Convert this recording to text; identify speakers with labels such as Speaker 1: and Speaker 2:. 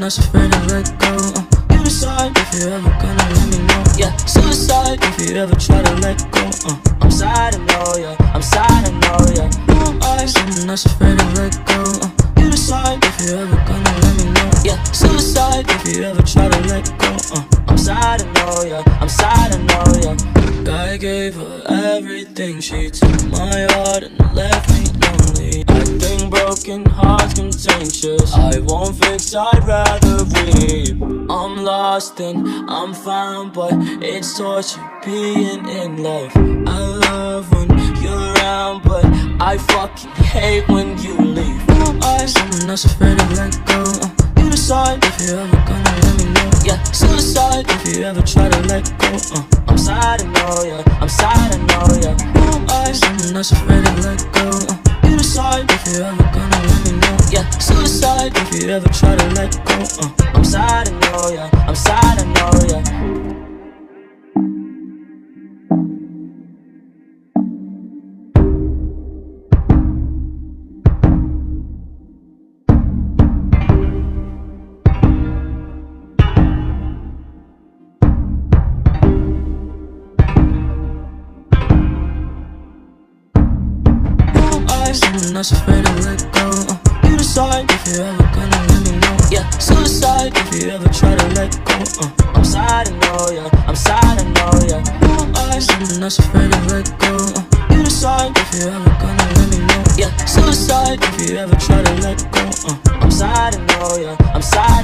Speaker 1: that's afraid to let go. You decide if you're ever gonna let me know. Yeah, suicide if you ever try to let go. I'm sad, I know, yeah. I'm sad, I know, yeah. Who am I? Someone that's afraid to let go. You decide if you're ever gonna let me know. Yeah, suicide if you ever try to let go. I'm sad, I know, yeah. I'm sad, I know, yeah. I gave her everything. She took my heart and left me lonely. I think broken hearts contagious. I won't fix, I'd rather weep. I'm lost and I'm found, but it's torture being in love. I love when you're around, but I fucking hate when you leave. Who am I? Someone that's afraid to let go. You decide if you're ever gonna let me know. Yeah, suicide if you ever try to let go. I'm sad, I know, yeah. I'm sad, I know, yeah. Who am I? Someone that's afraid to let go. You decide if you're ever gonna let me know. Yeah, suicide if you ever try to let go. I'm sad, I know, yeah. I'm sad, I know, yeah. Someone that's afraid to let go. You decide if you're ever gonna let me know. Yeah, suicide if you ever try to let go. I'm sad, I know, yeah. I'm sad, I know, yeah. Who am I? Someone that's afraid to let go. You decide if you're ever gonna let me know. Yeah, suicide if you ever try to let go. I'm sad, I know, yeah. I'm sad.